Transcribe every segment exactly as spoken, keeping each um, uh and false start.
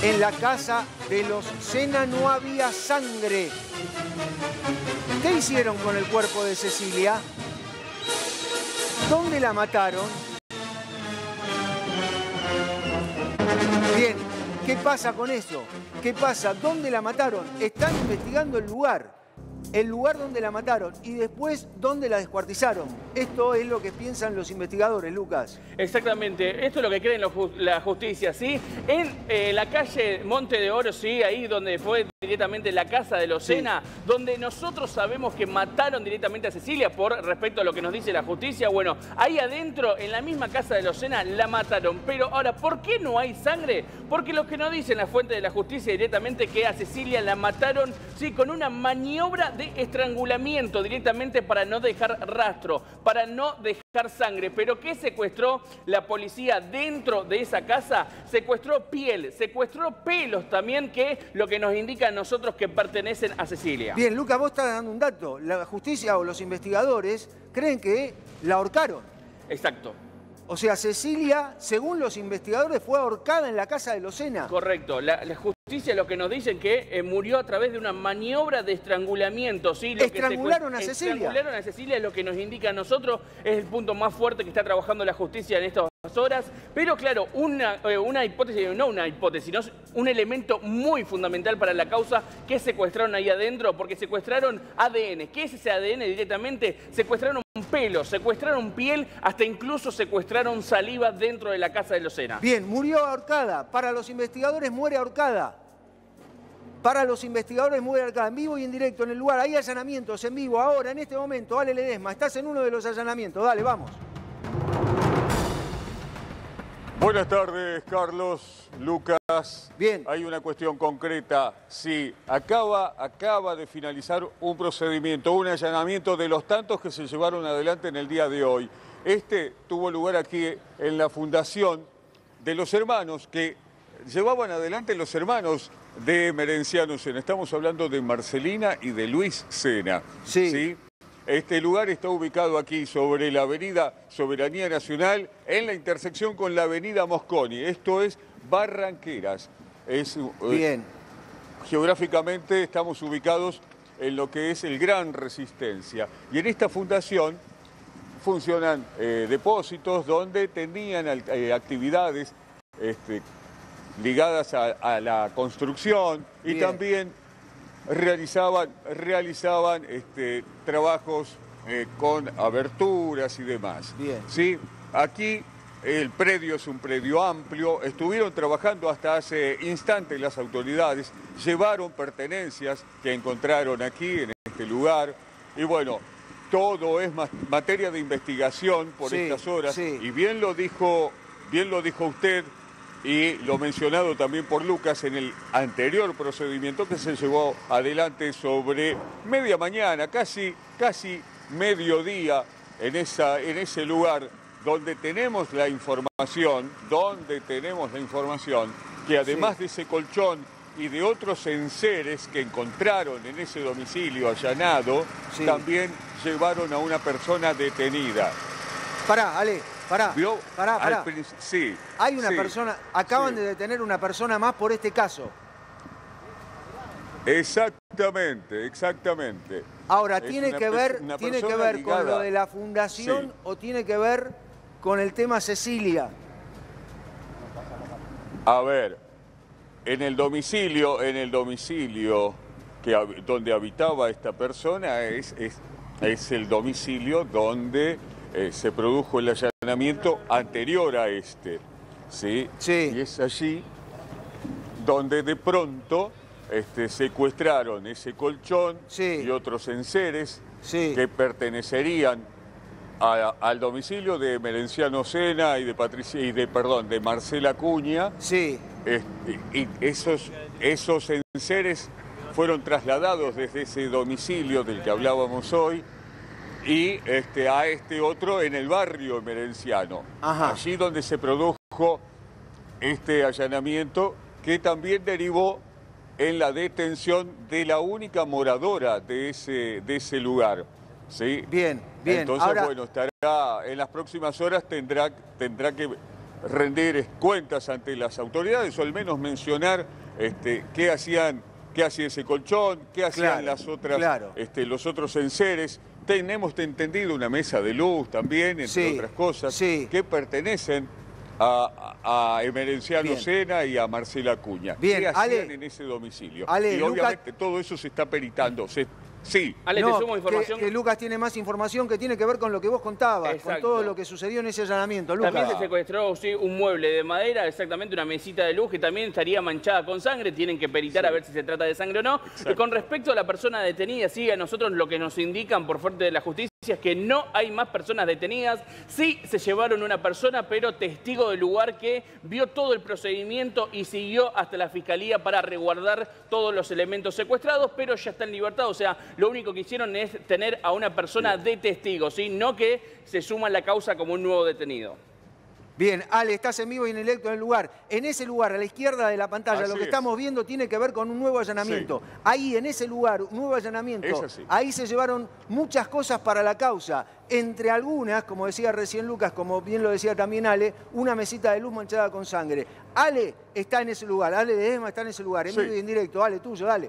En la casa de los Sena no había sangre. ¿Qué hicieron con el cuerpo de Cecilia? ¿Dónde la mataron? Bien, ¿qué pasa con eso? ¿Qué pasa? ¿Dónde la mataron? Están investigando el lugar. El lugar donde la mataron y después dónde la descuartizaron. Esto es lo que piensan los investigadores, Lucas. Exactamente, esto es lo que cree la justicia, ¿sí? En eh, la calle Monte de Oro, sí, ahí donde fue directamente la casa de los Sena, sí, donde nosotros sabemos que mataron directamente a Cecilia por respecto a lo que nos dice la justicia. Bueno, ahí adentro, en la misma casa de los Sena, la mataron. Pero ahora, ¿por qué no hay sangre? Porque lo que nos dice la fuente de la justicia directamente que a Cecilia la mataron, sí, con una maniobra de estrangulamiento directamente para no dejar rastro, para no dejar sangre. ¿Pero qué secuestró la policía dentro de esa casa? Secuestró piel, secuestró pelos también, que lo que nos indica a nosotros que pertenecen a Cecilia. Bien, Lucas, vos estás dando un dato. La justicia o los investigadores creen que la ahorcaron. Exacto. O sea, Cecilia, según los investigadores, fue ahorcada en la casa de los Sena. Correcto. La, la justicia lo que nos dicen que eh, murió a través de una maniobra de estrangulamiento. ¿Sí? Lo ¿Estrangularon que a Cecilia? Estrangularon a Cecilia, es lo que nos indica a nosotros. Es el punto más fuerte que está trabajando la justicia en estas horas. Pero claro, una, eh, una hipótesis, no una hipótesis, sino un elemento muy fundamental para la causa que secuestraron ahí adentro, porque secuestraron A D N. ¿Qué es ese A D N directamente? Secuestraron pelo, secuestraron piel, hasta incluso secuestraron saliva dentro de la casa de los Sena. Bien, murió ahorcada. Para los investigadores muere ahorcada. Para los investigadores muere ahorcada. En vivo y en directo en el lugar. Hay allanamientos en vivo ahora, en este momento. Ale Ledesma, estás en uno de los allanamientos. Dale, vamos. Buenas tardes, Carlos, Lucas. Bien. Hay una cuestión concreta. Sí, acaba, acaba de finalizar un procedimiento, un allanamiento de los tantos que se llevaron adelante en el día de hoy. Este tuvo lugar aquí en la fundación de los hermanos que llevaban adelante los hermanos de Merenciano Sena. Estamos hablando de Marcelina y de Luis Sena. Sí. ¿Sí? Este lugar está ubicado aquí sobre la avenida Soberanía Nacional, en la intersección con la avenida Mosconi. Esto es Barranqueras. Es, Bien. Eh, geográficamente estamos ubicados en lo que es el Gran Resistencia. Y en esta fundación funcionan eh, depósitos donde tenían eh, actividades este, ligadas a, a la construcción y Bien. también realizaban, realizaban este, trabajos eh, con aberturas y demás. Bien. ¿Sí? Aquí el predio es un predio amplio, estuvieron trabajando hasta hace instantes las autoridades, llevaron pertenencias que encontraron aquí en este lugar y bueno, todo es materia de investigación por sí, estas horas sí. Y bien lo dijo, bien lo dijo usted y lo mencionado también por Lucas en el anterior procedimiento que se llevó adelante sobre media mañana, casi, casi mediodía, en, esa, en ese lugar donde tenemos la información, donde tenemos la información, que además sí. de ese colchón y de otros enseres que encontraron en ese domicilio allanado, sí. también llevaron a una persona detenida. Pará, Ale. Pará, ¿Vio? pará, pará. Sí. Hay una sí, persona, acaban sí. de detener una persona más por este caso. Exactamente, exactamente. Ahora, es ¿tiene que ver, ¿tiene que ver con lo de la fundación sí. o tiene que ver con el tema Cecilia? A ver, en el domicilio, en el domicilio que, donde habitaba esta persona es, es, es el domicilio donde eh, se produjo el allanamiento anterior a este, ¿sí? Sí. Y es allí donde de pronto este, secuestraron ese colchón sí. y otros enseres sí. que pertenecerían a, al domicilio de Merenciano Sena y de Patricia y de perdón de Marcela Acuña. Sí. Este, y esos, esos enseres fueron trasladados desde ese domicilio del que hablábamos hoy y este, a este otro en el barrio Merenciano. Ajá. Allí donde se produjo este allanamiento que también derivó en la detención de la única moradora de ese, de ese lugar. ¿Sí? Bien, bien. Entonces, Ahora... bueno, estará en las próximas horas, tendrá, tendrá que rendir cuentas ante las autoridades o al menos mencionar este, qué hacían, qué hacía ese colchón, qué hacían Claro, las otras, claro. este, los otros enseres. Tenemos entendido una mesa de luz también, entre Sí, otras cosas, sí. que pertenecen a, a, a Emerenciano Bien. Sena y a Marcela Acuña. Bien, ¿Qué hacían Ale, en ese domicilio? Ale, y Lucas- obviamente todo eso se está peritando. Se, sí. Ale, No, te sumo que- información. Que, Lucas tiene más información que tiene que ver con lo que vos contabas, con Exacto. todo lo que sucedió en ese allanamiento. Lucas. También se secuestró sí, un mueble de madera, exactamente una mesita de luz que también estaría manchada con sangre. Tienen que peritar Sí. a ver si se trata de sangre o no. Y con respecto a la persona detenida, sí, a nosotros lo que nos indican por parte de la justicia es que no hay más personas detenidas. Sí se llevaron una persona, pero testigo del lugar que vio todo el procedimiento y siguió hasta la fiscalía para resguardar todos los elementos secuestrados, pero ya está en libertad. O sea, lo único que hicieron es tener a una persona de testigo, ¿sí? No que se suma a la causa como un nuevo detenido. Bien, Ale, estás en vivo y en directo en el lugar. En ese lugar, a la izquierda de la pantalla, Así lo que es. estamos viendo tiene que ver con un nuevo allanamiento. Sí. Ahí, en ese lugar, un nuevo allanamiento, Es así. ahí se llevaron muchas cosas para la causa. Entre algunas, como decía recién Lucas, como bien lo decía también Ale, una mesita de luz manchada con sangre. Ale está en ese lugar, Ale de ESMA está en ese lugar, en Sí. vivo y en directo. Ale, tuyo, dale.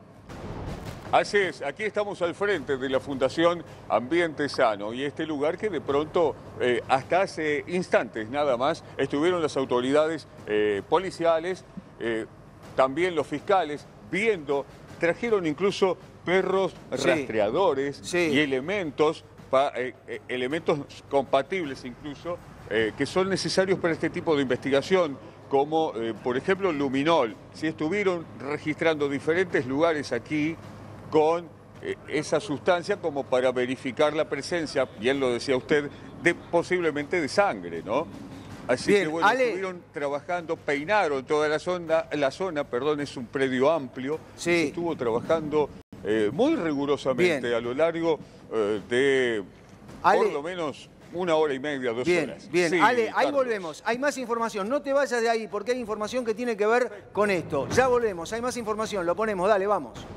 Así es, aquí estamos al frente de la Fundación Ambiente Sano y este lugar que de pronto, eh, hasta hace instantes nada más, estuvieron las autoridades eh, policiales, eh, también los fiscales, viendo, trajeron incluso perros Sí. rastreadores Sí. y elementos, pa- eh, eh, elementos compatibles incluso, eh, que son necesarios para este tipo de investigación, como eh, por ejemplo luminol. Si estuvieron registrando diferentes lugares aquí con eh, esa sustancia como para verificar la presencia, bien lo decía usted, de posiblemente de sangre, ¿no? Así Bien, que bueno, Ale. estuvieron trabajando, peinaron toda la zona, la zona, perdón, es un predio amplio, Sí. y se estuvo trabajando eh, muy rigurosamente Bien. a lo largo eh, de Ale. por lo menos una hora y media, dos Bien, horas. bien. Sí, Ale, ahí Carlos. volvemos. Hay más información. No te vayas de ahí porque hay información que tiene que ver con esto. Ya volvemos. Hay más información. Lo ponemos. Dale, vamos.